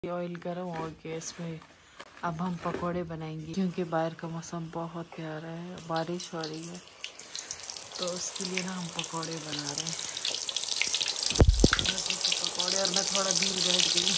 Oil गर्म हो गया, इसमें अब हम पकोड़े बनाएंगे क्योंकि बाहर का मौसम बहुत प्यारा है, बारिश हो रही है तो उसके लिए ना हम पकोड़े बना रहे हैं। पकोड़े और मैं थोड़ा दूर बैठ गई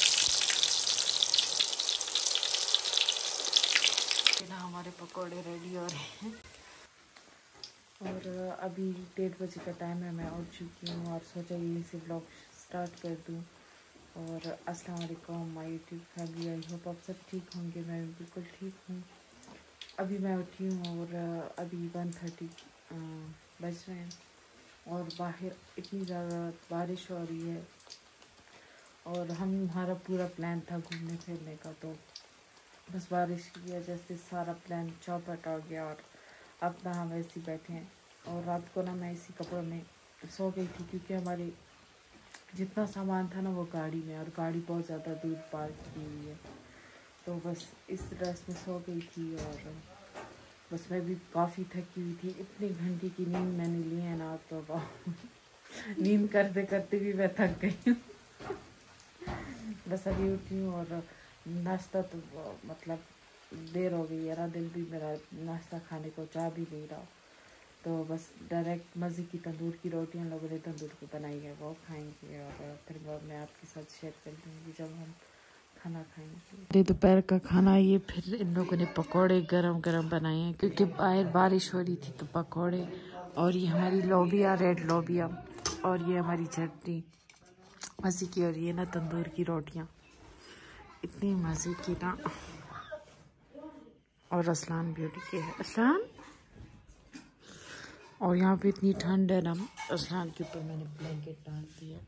ना हमारे पकोड़े रेडी हो रहे हैं और अभी 1:30 बजे का टाइम है। मैं उठ चुकी हूँ और सोचा यहीं से ब्लॉग स्टार्ट कर दूँ। और अस्सलाम वालेकुम my YouTube family, I hope आप सब ठीक होंगे। मैं बिल्कुल ठीक हूँ। अभी मैं उठी हूँ और अभी 1:30 बज रहे हैं और बाहर इतनी ज़्यादा बारिश हो रही है और हमारा पूरा प्लान था घूमने फिरने का, तो बस बारिश की वजह से सारा प्लान चौपट हो गया और अब ना हम ऐसे ही बैठे हैं। और रात को ना मैं इसी कपड़ों में सो गई थी क्योंकि हमारी जितना सामान था ना वो गाड़ी में, और गाड़ी बहुत ज़्यादा दूर पार्क की हुई है, तो बस इस ड्रेस में सो गई थी। और बस मैं भी काफ़ी थकी हुई थी, इतने घंटे की नींद मैंने ली है ना, तो नींद करते करते भी मैं थक गई हूँ। बस अभी उठी हूँ और नाश्ता तो मतलब देर हो गई है ना, दिल भी मेरा नाश्ता खाने को चाह भी नहीं रहा, तो बस डायरेक्ट मज़े की तंदूर की रोटियां लोगों ने तंदूर को बनाई है वो खाएंगे और फिर मैं आपके साथ शेयर कर दूँगी जब हम खाना खाएंगे। दोपहर का खाना ये फिर इन लोगों ने पकोड़े गरम गरम बनाए हैं क्योंकि बाहर बारिश हो रही थी, तो पकोड़े और ये हमारी लोबिया, रेड लोबिया, और ये हमारी चटनी मज़े की, और ये ना तंदूर की रोटियाँ इतनी मज़े की ना। और असलान ब्यूटी के है असलान, और यहाँ पे इतनी ठंड है ना, असलान के ऊपर मैंने ब्लैंकेट डाल दिया।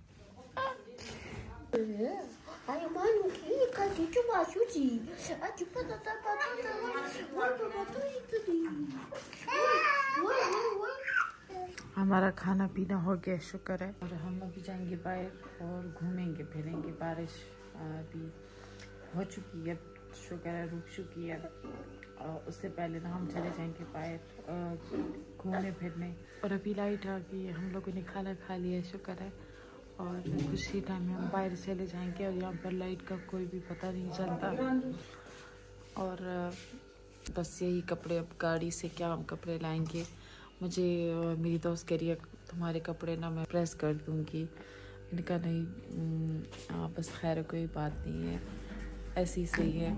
हमारा खाना पीना हो गया, शुक्र है। और हम अभी जाएंगे बाहर और घूमेंगे फिरेंगे। बारिश अभी हो चुकी है, शुक्र है रुक चुकी है। उससे पहले ना हम चले जाएंगे बाहर घूमने फिरने। और अभी लाइट आ गई है, हम लोगों ने खाना खा लिया, शुक्र है। और कुछ ही टाइम में हम बाहर चले जाएंगे और यहाँ पर लाइट का कोई भी पता नहीं चलता। और बस यही कपड़े, अब गाड़ी से क्या हम कपड़े लाएंगे। मुझे मेरी दोस्त कह रही है तुम्हारे कपड़े ना मैं प्रेस कर दूँगी। मैंने कहा नहीं, बस खैर कोई बात नहीं है, ऐसी सही है।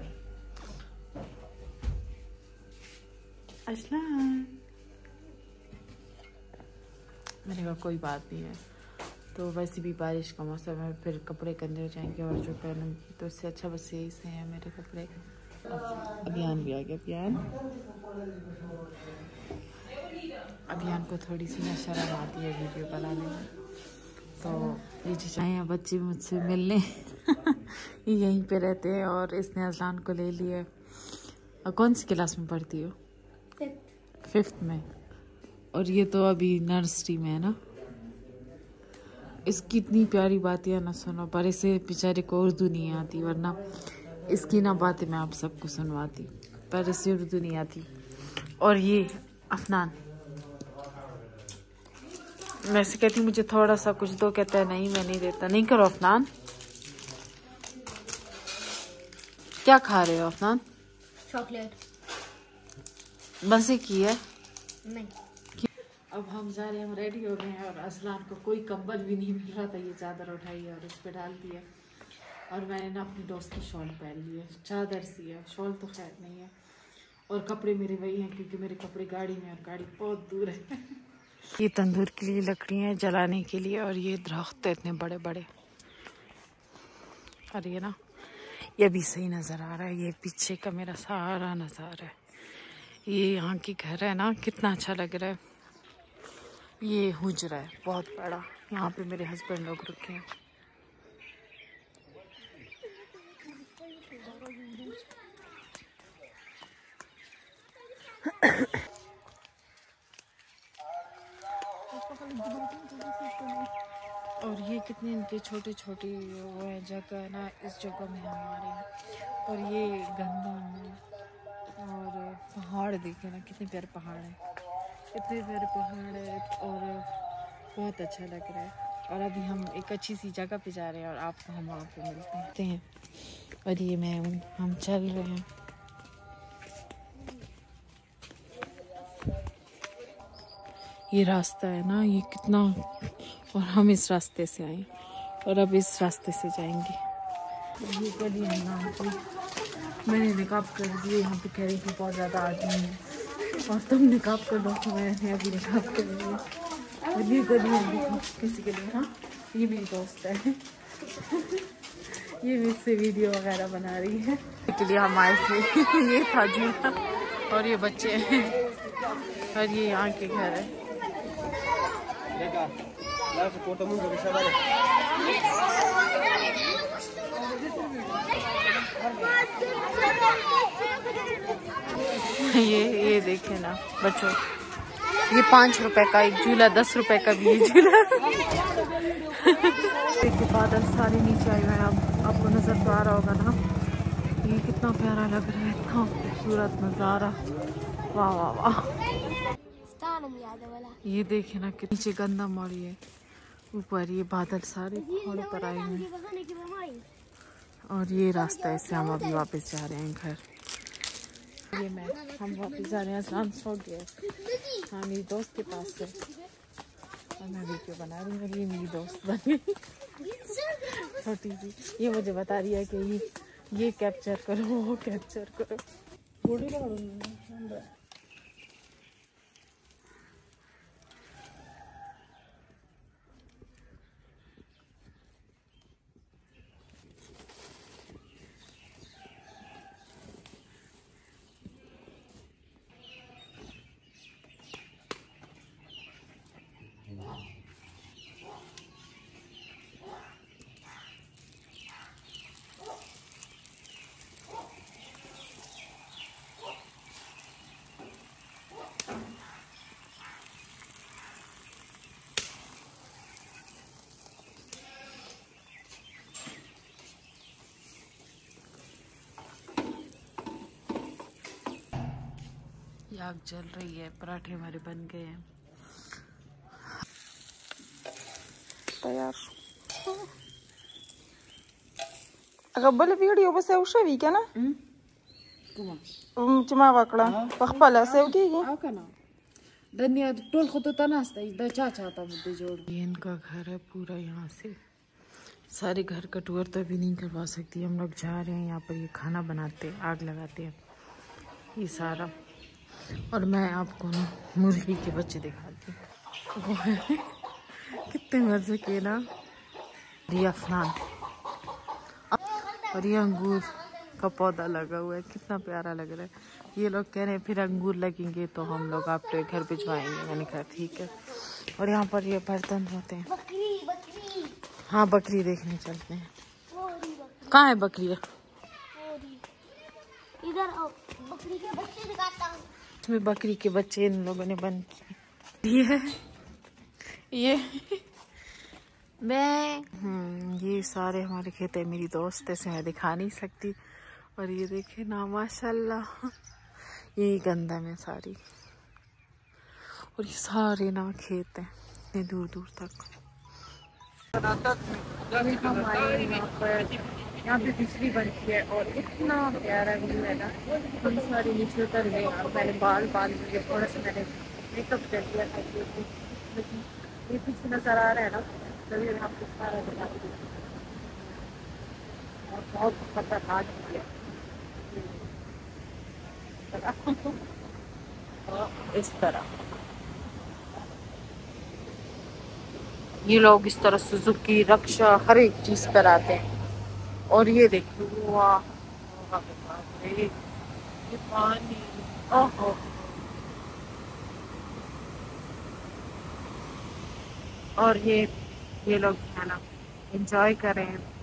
असलान, मैंने कहा कोई बात नहीं है। तो वैसे भी बारिश का मौसम है, फिर कपड़े गंदे हो जाएंगे और जो पहनूंगी तो इससे अच्छा बस यही से है मेरे कपड़े। अभियान भी आ गया। अभियान को थोड़ी सी ना शर्म आती है वीडियो बनाने में, तो ये जो आए हैं बच्चे मुझसे मिलने ये यहीं पे रहते हैं और इसने असलान को ले लिया। कौन सी क्लास में पढ़ती हो? 5th में। और ये तो अभी नर्सरी में है ना। इसकी इतनी प्यारी बातें ना सुनो, पर इसे बेचारे को उर्दू नहीं आती, वरना इसकी ना बातें मैं आप सबको सुनवाती, पर इसे उर्दू नहीं आती। और ये अफनान, मैं से कहती मुझे थोड़ा सा कुछ दो, कहता है नहीं मैं नहीं देता। नहीं करो अफनान। क्या खा रहे हो अफनान? चॉकलेट। मजे की है? नहीं। अब हम जा रहे हैं, हम रेडी हो गए हैं और असलान को कोई कंबल भी नहीं मिल रहा था, ये चादर उठाई और इस पे डाल दिया। और मैंने ना अपनी दोस्त की शॉल पहन ली है, चादर सी है, शॉल तो खैर नहीं है। और कपड़े मेरे वही हैं क्योंकि मेरे कपड़े गाड़ी में और गाड़ी बहुत दूर है। ये तंदूर के लिए लकड़ियाँ जलाने के लिए, और ये दरख्त है इतने बड़े बड़े। और ये ना ये भी सही नज़र आ रहा है, ये पीछे का मेरा सारा नज़ारा है। ये यहाँ की घर है ना, कितना अच्छा लग रहा है। ये हुजरा है बहुत बड़ा, यहाँ पे मेरे हस्बैंड लोग रुके हैं। और ये कितने इनके छोटे छोटे वो है जगह है ना, इस जगह में हमारे। और ये गंदम और पहाड़ देखे ना, कितने प्यारे पहाड़ है, इतने प्यारे पहाड़ है और बहुत अच्छा लग रहा है। और अभी हम एक अच्छी सी जगह पे जा रहे हैं और आपको हम वहाँ पे मिलते हैं। और ये मैं हूँ, हम चल रहे हैं। ये रास्ता है ना, ये कितना, और हम इस रास्ते से आए और अब इस रास्ते से जाएंगे। ये गली है ना, मैंने निकाब कर दिए। यहाँ पे कह रही थी बहुत ज़्यादा आदमी है और तुम निकाब कर लो, तो मैंने अभी निकाब कर लिया। और ये गली है किसी के लिए। हाँ, ये मेरी दोस्त है। ये मुझसे वीडियो वगैरह बना रही है। के लिए हम आए थे। ये था झूला और ये बच्चे हैं और ये यहाँ के घर है। ये देखे ना बच्चों, ये 5 रुपए का एक झूला, 10 रुपए का भी ये झूला। देखिए बादल सारे नीचे आए हुए हैं। अब आपको नजर तो आ रहा होगा ना, ये कितना प्यारा लग रहा है, इतना खूबसूरत नजारा। वाह वाह वाह। ये देखे ना कि नीचे गंदा मौड़ी है, ऊपर ये बादल सारे पहाड़ों पर आए हुए हैं। और ये रास्ता है, इससे हम अभी वापस जा रहे हैं घर। ये हम वापस जा रहे हैं। अज़ान सो गया। हाँ, मेरी दोस्त के पास है और मैं वीडियो बना रही हूँ। ये मेरी दोस्त बन गई छोटी सी। ये मुझे बता रही है कि ये कैप्चर करो, वो कैप्चर करो। आग जल रही है, पराठे हमारे बन गए हैं तैयार। قبل فيديو بس وشوي كنا جماعة وكلا بخبلا سوكي ना धनिया टोल को तो तनास्ता इधर चाचा मुद्दे जोड़। ये इनका घर है पूरा, यहाँ से सारे घर का टूर तो अभी नहीं करवा सकती। हम लोग जा रहे हैं, यहाँ पर ये खाना बनाते हैं, आग लगाते हैं ये सारा। और मैं आपको ना मुर्गी के बच्चे दिखाती हूँ, वो है कितने मजे के ना। ये अफनान और ये अंगूर का पौधा लगा हुआ है, कितना प्यारा लग रहा है। ये लोग कह रहे हैं फिर अंगूर लगेंगे तो हम लोग आपके घर भिजवाएंगे। मैंने कहा ठीक है। और यहाँ पर ये बर्तन होते हैं। हाँ, बकरी देखने चलते हैं। कहाँ है बकरी? इधर बकरी के बच्चे दिखाता हूँ। इसमें बकरी के बच्चे इन लोगों ने बंद किए। ये ये सारे हमारे खेत है। मेरी दोस्त है, मैं दिखा नहीं सकती। और ये देखे ना माशाल्लाह, ये गंदा में सारी, और ये सारे ना खेत हैं इतने दूर दूर तक। हम आए यहाँ पर, यहाँ पे बिजली बनती है और इतना प्यारा व्यू है ना। हम सारे नीचे उतर गए और मैंने बाल बांध लिए, थोड़ा सा मैंने मेकअप कर दिया था। लेकिन ये पीछे नजर आ रहा है ना, तभी यहाँ पे सारा दिखा दिया। और बहुत खतरनाक भी है इस तरह। ये लोग इस तरह सुजुकी रक्षा हर एक चीज पर आते हैं। और ये देखिए, वाह ये पानी, ओहो। और ये लोग खाना एंजॉय कर रहे हैं।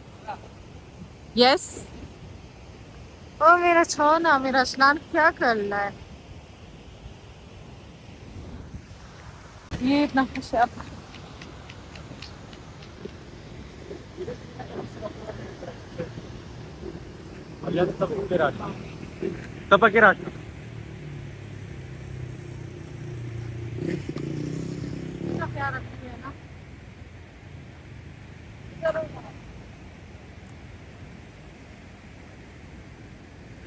यस, ओ मेरा छोना, मेरा स्नान क्या कर रहा है? ये इतना खुश है।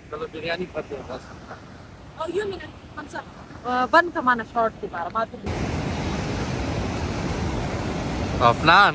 चलो बिरयानी खाते हैं बस। और यो मिनट हमसा बंद कमाना शॉर्ट के बारे में अफनान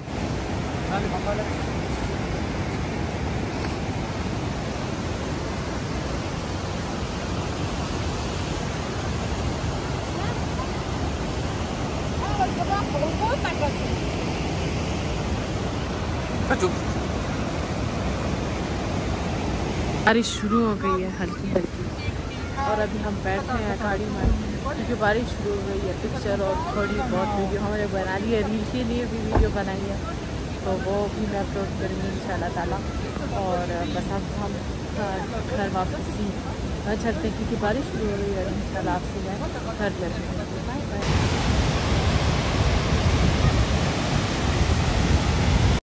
बारिश शुरू हो गई है हल्की हल्की और अभी हम बैठे हैं गाड़ी में क्योंकि बारिश शुरू हो गई है। पिक्चर और थोड़ी बहुत वीडियो हमने बना ली है, रील के लिए भी वीडियो बनाई है तो वो भी मैं अपलोड करूँगी इंशाल्लाह ताला। और बस अब हम घर वापसी चलते हैं क्योंकि बारिश शुरू हो गई है। इंशाल्लाह आपसे मैं घर जाती हूँ। Bye bye.